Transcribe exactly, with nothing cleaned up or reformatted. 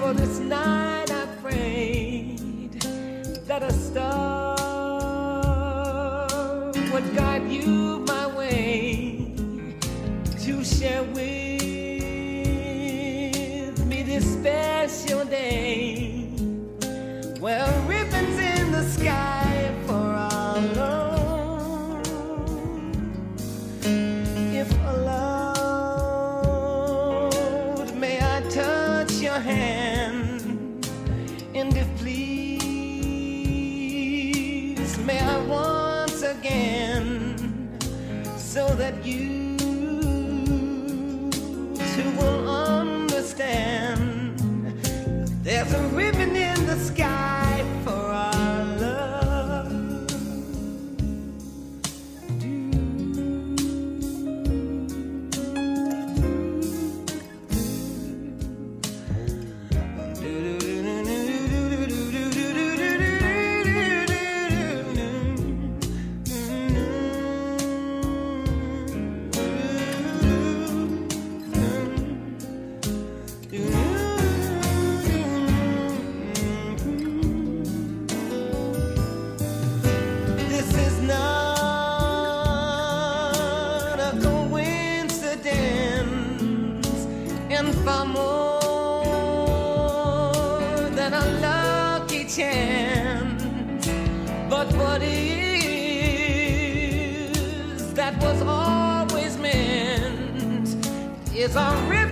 for this night I prayed that a star would guide you my way to share with me this special day. Well, ribbons in the sky for our love. If allowed, may I touch your hand, and if please, may I once again, so that you too will understand. There's a ribbon in the sky for our love. Do, do, do, and far more than a lucky chance. But what is that was always meant is a river.